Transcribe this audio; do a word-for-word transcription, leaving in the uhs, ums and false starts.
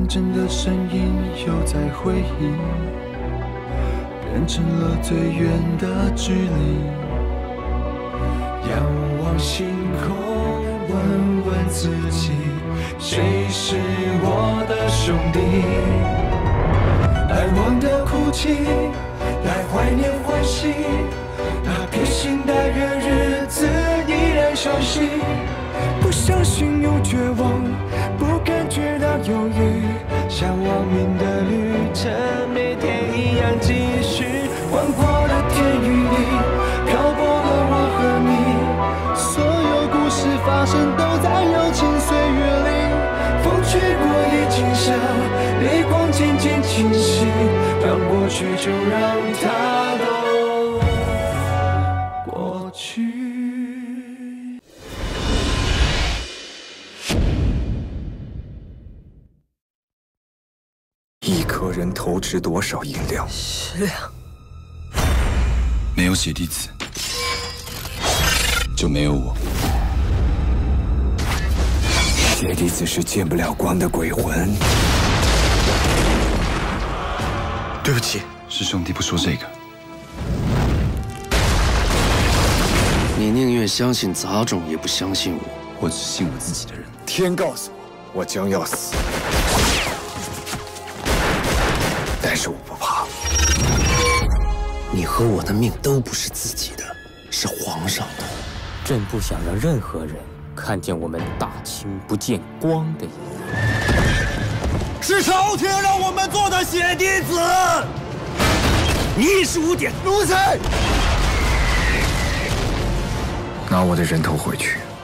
当真的声音又在回应，变成了最远的距离。仰望星空，问问自己，谁是我的兄弟？难忘的哭泣，来怀念欢喜，那披星戴月日子依然熟悉。不相信有绝望，不感觉到犹豫，向亡命的旅程每天一样继续。广阔的天与地，漂泊了我和你，所有故事发生都在友情岁月里。风吹过已经消，泪光渐渐清晰，让过去就让它都过去。 一颗人头值多少银两？ 十两。 没有血滴子，就没有我。 血滴子是见不了光的鬼魂。 对不起，是兄弟不说这个。 你宁愿相信杂种，也不相信我。 我只信我自己的人。 天告诉我，我将要死。但是我不怕。 你和我的命都不是自己的，是皇上的。 朕不想让任何人看见我们大清不见光的一面。 是朝廷让我们做的血滴子。 你是污点，奴才！拿我的人头回去。